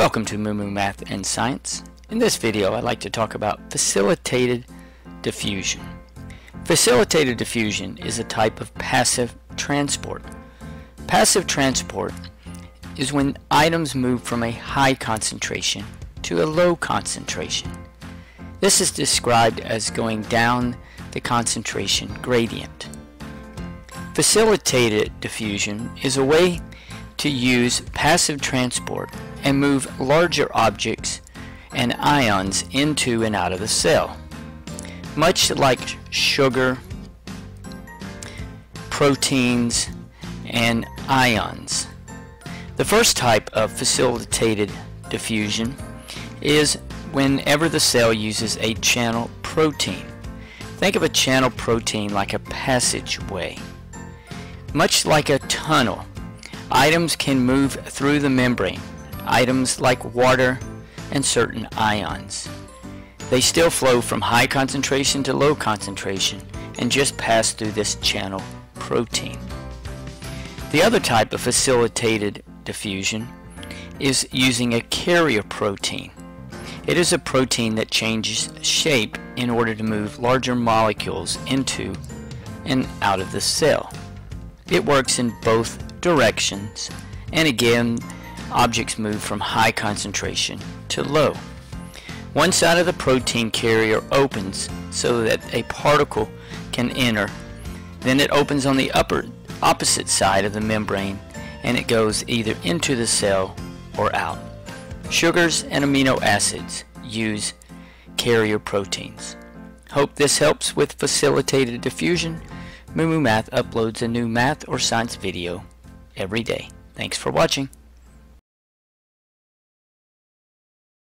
Welcome to MooMooMath and Science. In this video I'd like to talk about facilitated diffusion. Facilitated diffusion is a type of passive transport. Passive transport is when items move from a high concentration to a low concentration. This is described as going down the concentration gradient. Facilitated diffusion is a way to use passive transport and move larger objects and ions into and out of the cell. Much like sugar, proteins, and ions. The first type of facilitated diffusion is whenever the cell uses a channel protein. Think of a channel protein like a passageway. Much like a tunnel, items can move through the membrane, items like water and certain ions. They still flow from high concentration to low concentration and just pass through this channel protein. The other type of facilitated diffusion is using a carrier protein. It is a protein that changes shape in order to move larger molecules into and out of the cell. It works in both directions, and again, objects move from high concentration to low. One side of the protein carrier opens so that a particle can enter. Then it opens on the opposite side of the membrane, and it goes either into the cell or out. Sugars and amino acids use carrier proteins. Hope this helps with facilitated diffusion. MooMooMath uploads a new math or science video every day. Thanks for watching.